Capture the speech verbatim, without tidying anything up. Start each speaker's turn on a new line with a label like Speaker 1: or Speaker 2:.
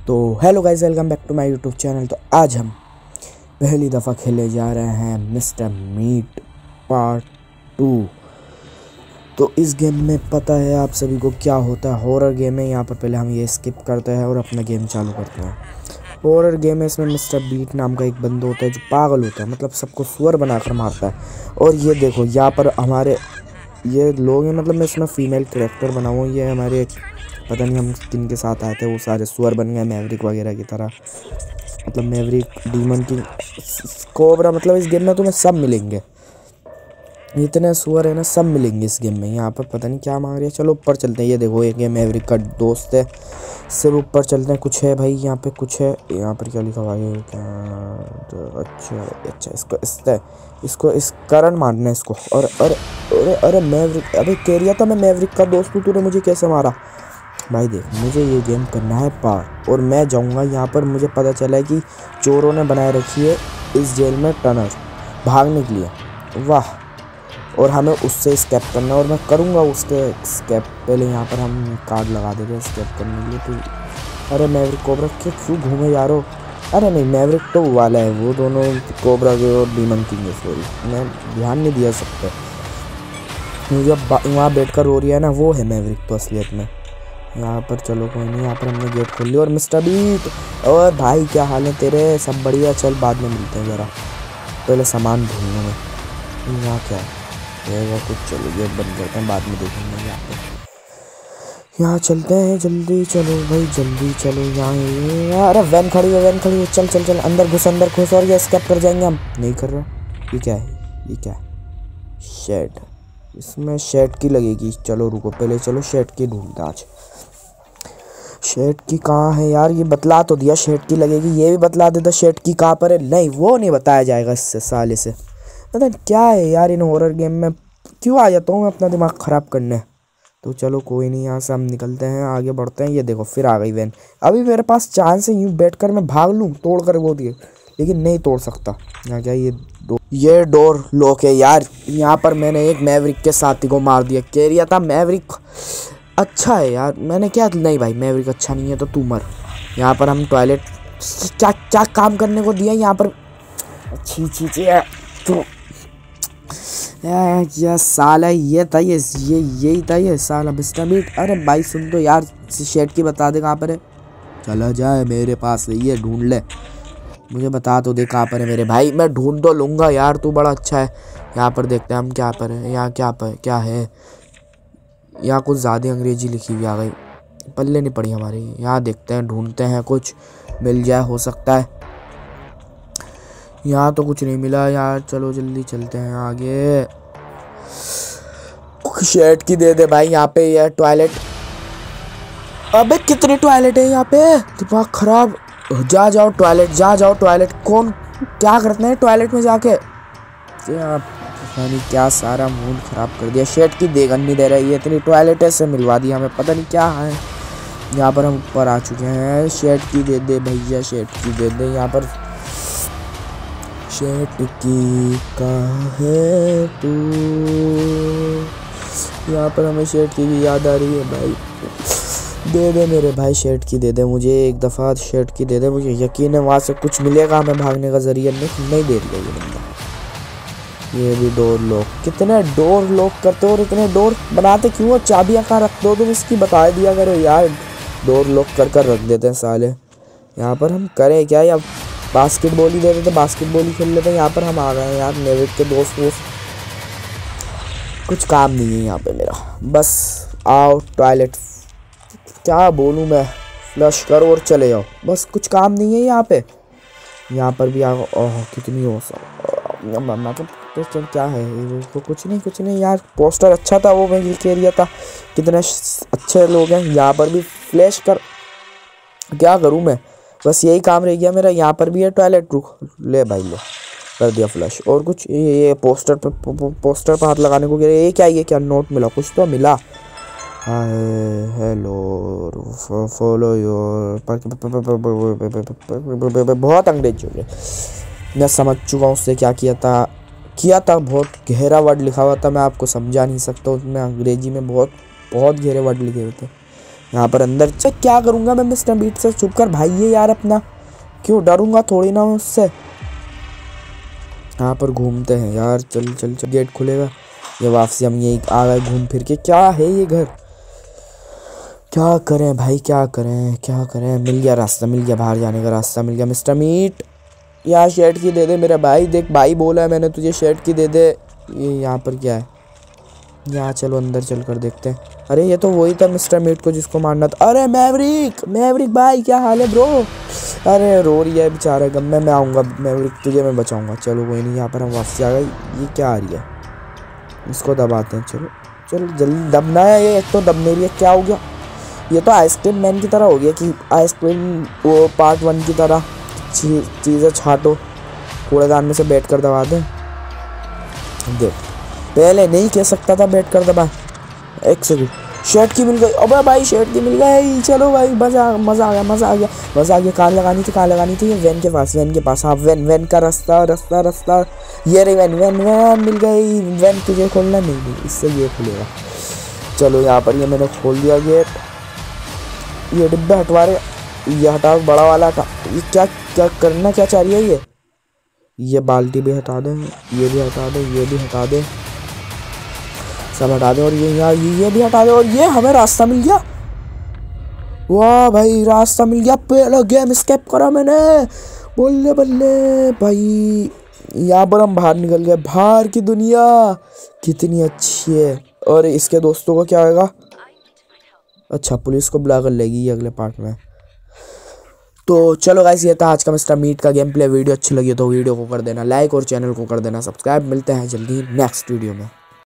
Speaker 1: तो hello guys, welcome back to my YouTube channel. तो आज हम पहली दफ़ा खेले जा रहे हैं मिस्टर मीट पार्ट टू। तो इस गेम में पता है आप सभी को क्या होता है, हॉरर गेम है। यहाँ पर पहले हम ये स्किप करते हैं और अपना गेम चालू करते हैं। हॉरर गेम है, इसमें मिस्टर बीट नाम का एक बंदा होता है जो पागल होता है, मतलब सबको सुअर बनाकर मारता है। और ये देखो यहाँ पर हमारे ये लोग हैं, मतलब मैं इसमें फीमेल कैरेक्टर बना हुआ हूँ। ये हमारे पता नहीं हम किन के साथ आए थे, वो सारे सुअर बन गए मैवरिक वगैरह की तरह। मतलब मैवरिक, डीमन किंग, कोबरा, मतलब इस गेम में तुम्हें सब मिलेंगे। इतने सुअर है ना, सब मिलेंगे इस गेम में। यहाँ पर पता नहीं क्या मांग रही है। चलो ऊपर चलते हैं। ये देखो एक ये मैवरिक का दोस्त है, सिर्फ ऊपर चलते हैं। कुछ है भाई यहाँ पे, कुछ है। यहाँ पर क्या लिखा हुआ है? अच्छा अच्छा, इसको इससे इसको इस कारण मारना है इसको। और अरे अरे अरे मैवरिक, अबे केरिया था, मैं मैवरिक का दोस्त हूँ, तूने मुझे कैसे मारा? भाई देख, मुझे ये गेम करना है पार और मैं जाऊंगा। यहाँ पर मुझे पता चला है कि चोरों ने बनाए रखी है इस जेल में टनल भागने के लिए। वाह, और हमें उससे स्केप करना है और मैं करूँगा उसके स्केप। पहले यहाँ पर हम कार्ड लगा देते हैं स्केप करने के लिए। तो अरे मैवरिक कोबरा के क्यों घूमे जा रहे हो? अरे नहीं, मैवरिक तो वाला है, वो दोनों कोबरा के और डीमन किंग है। सॉरी, मैं ध्यान नहीं दिया सब पे। मुझे वहाँ बैठ कर रो रही है ना, वो है मैवरिक तो असलियत में। यहाँ पर चलो कोई नहीं, यहाँ पर हमने गेट खोल लिया। और मिस्टर बीट, और भाई क्या हाल है तेरे? सब बढ़िया? चल बाद में मिलते हैं, ज़रा पहले सामान ढूंढने में। यहाँ क्या है कुछ? चलो गेट बंद करते हैं, बाद में देखेंगे। यहाँ पे यहाँ चलते हैं, जल्दी चलो भाई, जल्दी चलो। यहाँ अरे वैन खड़ी है, वैन खड़ी है। चल चल चल, अंदर घुस, अंदर घुस। और ये स्केप कर जाएंगे हम। नहीं कर रहा। ये क्या है? ये क्या है? शेड, इसमें शेड की लगेगी। चलो रुको, पहले चलो शेड की ढूंढते आज। शेड की कहाँ है यार? ये बतला तो दिया शेड की लगेगी, ये भी बतला देता शेड की कहाँ पर है। नहीं, वो नहीं बताया जाएगा इससे साले से। मतलब क्या है यार, इन हॉरर गेम में क्यों आ जाता हूँ मैं अपना दिमाग ख़राब करने। तो चलो कोई नहीं, यहाँ से हम निकलते हैं, आगे बढ़ते हैं। ये देखो फिर आ गई वैन। अभी मेरे पास चांस है यूँ बैठ कर मैं भाग लूँ तोड़ कर वो दिए, लेकिन नहीं तोड़ सकता। यहाँ क्या ये डोर? ये डोर लॉक है यार। यहाँ पर मैंने एक मैवरिक के साथी को मार दिया। केरिया था मैवरिक अच्छा है यार। मैंने क्या? नहीं भाई, मैवरिक अच्छा नहीं है तो तू मर। यहाँ पर हम टॉयलेट क्या क्या काम करने को दिया यहाँ पर? अच्छी चीज़ है तो ये साला, ये था ये ये यही था ये साला मिस्टर मीट। अरे भाई सुन तो यार, शेड की बता दे कहाँ पर है। चला जाए, मेरे पास है ये, ढूंढ ले। मुझे बता तो दे कहाँ पर है मेरे भाई, मैं ढूंढ तो लूँगा यार, तू बड़ा अच्छा है। यहाँ पर देखते हैं हम क्या पर है। यहाँ क्या पर क्या है? यहाँ कुछ ज़्यादा अंग्रेजी लिखी हुई आ गई, पल्ले नहीं पड़ी हमारी। यहाँ देखते हैं, ढूंढते हैं, कुछ मिल जाए हो सकता है। यहाँ तो कुछ नहीं मिला यार। चलो जल्दी चलते हैं आगे। शेड की दे दे भाई। यहाँ पे यार टॉयलेट, अबे कितनी टॉयलेट है यहाँ पे? दिमाग खराब। जा जाओ टॉयलेट, जा जाओ टॉयलेट। कौन क्या करते हैं टॉयलेट में जाके? पता नहीं क्या सारा मूड ख़राब कर दिया। शेड की देगन नहीं दे रही है, इतनी टॉयलेट से मिलवा दी हमें, पता नहीं क्या है। यहाँ पर हम ऊपर आ चुके हैं। शेड की दे दे भैया, शेड की दे दे। यहाँ पर शेड की कहाँ है तू? यहाँ पर हमें शेड की भी याद आ रही है भाई। दे दे मेरे भाई, शेड की दे दे मुझे एक दफ़ा, शेड की दे दे। मुझे यकीन है वहाँ से कुछ मिलेगा हमें भागने का जरिया। नहीं नहीं दे रही है ये बंदा। ये भी डोर लॉक। कितने डोर लॉक करते हो और इतने डोर बनाते क्यों हो? चाबियाँ कहाँ रखते हो तुम? इसकी बता दिया करो यार। डोर लॉक कर कर रख देते हैं साले। यहाँ पर हम करें क्या? या बास्केटबॉल ही दे देते, बास्केटबॉल ही खेल लेते हैं। यहाँ पर हम आ गए हैं यार, मैवरिक के दोस्त वोस्त। कुछ काम नहीं है यहाँ पे मेरा, बस आओ टॉयलेट, क्या बोलूँ मैं, फ्लश करो और चले जाओ, बस कुछ काम नहीं है यहाँ पे। यहाँ पर भी आओ। ओह कितनी हो मतलब तो क्या है वो? कुछ नहीं कुछ नहीं यार, पोस्टर अच्छा था वो, मैं ये कह रहा था कितने अच्छे लोग हैं। यहाँ पर भी फ्लैश कर, क्या करूँ मैं? बस यही काम रह गया मेरा। यहाँ पर भी है टॉयलेट, रुक ले भाई, ले कर दिया फ्लश। और कुछ ये ये पोस्टर पर पो, पो, पोस्टर पर हाथ लगाने को, ये क्या ये क्या नोट मिला? कुछ तो मिला। हाय हेलो फॉलो योर, बहुत अंग्रेजी हो गए। मैं समझ चुका हूँ उससे क्या किया था किया था बहुत गहरा वर्ड लिखा हुआ था, मैं आपको समझा नहीं सकता। उसमें अंग्रेजी में बहुत बहुत गहरे वर्ड लिखे हुए थे। यहाँ पर अंदर चेक क्या करूँगा मैं मिस्टर मीट से? चुप कर भाई ये यार अपना, क्यों डरूंगा थोड़ी ना उससे। यहाँ पर घूमते हैं यार, चल चल चल, गेट खुलेगा ये वापसी हम यही आ गए घूम फिर के। क्या है ये घर? क्या करें भाई, क्या करें क्या करें? मिल गया रास्ता, मिल गया बाहर जाने का रास्ता, मिल गया। मिस्टर मीट यहाँ शर्ट की दे दे मेरा भाई, देख भाई बोला है मैंने तुझे शर्ट की दे दे। ये यहाँ पर क्या है? यहाँ चलो अंदर चल कर देखते हैं। अरे ये तो वही था मिस्टर मीट को जिसको मारना था। अरे मैवरिक, मैवरिक भाई क्या हाल है ब्रो? अरे रो रही है बेचारा गम में, मैं आऊँगा मैवरिक, तुझे मैं बचाऊँगा। चलो कोई नहीं, यहाँ पर हम वापस आ गए। ये क्या आ रही है? इसको दबाते हैं। चलो चलो जल्दी दबना है ये, एक तो दबने रही है। क्या हो गया? ये तो आइसक्रीम मैन की तरह हो गया कि आइसक्रीम वो पार्ट वन की तरह चीज़ें छाटो, कूड़ेदान में से बैठ कर दबा दें। देख पहले नहीं कह सकता था बैठ कर दबा। एक सेकंड, शर्ट की मिल गई। अबे भाई शर्ट की मिल गई। चलो भाई मज़ा मज़ा आ गया, मज़ा आ गया, मज़ा आ गया। कहाँ लगानी थी, कहाँ लगानी थी? वैन के पास, वैन के पास। हाँ वैन, वैन का रास्ता रास्ता रास्ता ये रही वैन, वैन वैन मिल गई। वैन तुझे खोलना नहीं, नहीं इससे ये खुलेगा। चलो यहाँ पर ये मैंने खोल दिया गेट। ये डिब्बे हटवा रहे, ये हटाओ बड़ा वाला हटा। ये क्या क्या करना क्या चाह रही है ये? ये बाल्टी भी हटा दें, ये भी हटा दें, ये भी हटा दें, सब हटा दें। और ये यहाँ ये भी हटा दें। और ये हमें रास्ता मिल गया। वाह भाई रास्ता मिल गया। पहला गेम स्केप करा मैंने, बल्ले बल्ले भाई। यहाँ पर हम बाहर निकल गए, बाहर की दुनिया कितनी अच्छी है। और इसके दोस्तों को क्या होगा? अच्छा पुलिस को बुला कर लेगी ये अगले पार्ट में। तो चलो गाइस ये था आज का मिस्टर मीट का गेम प्ले। वीडियो अच्छी लगी तो वीडियो को कर देना लाइक और चैनल को कर देना सब्सक्राइब। मिलते हैं जल्दी नेक्स्ट वीडियो में।